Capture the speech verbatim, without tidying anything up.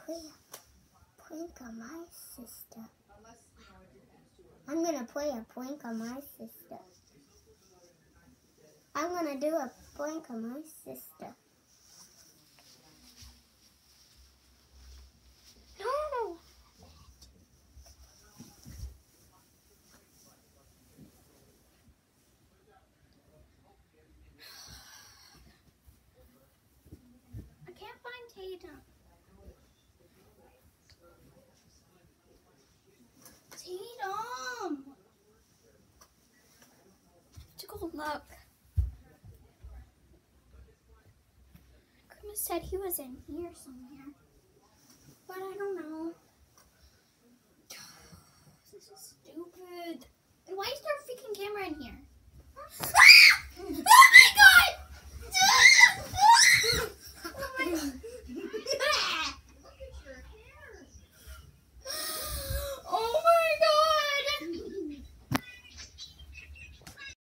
play a prank on my sister. I'm gonna play a prank on my sister. I'm gonna do a prank on my sister. No! I can't find Tatum. Tatum! To go look. Grandma said he was in here somewhere, but I don't know. This is stupid. And why is there a freaking camera in here? Oh my god!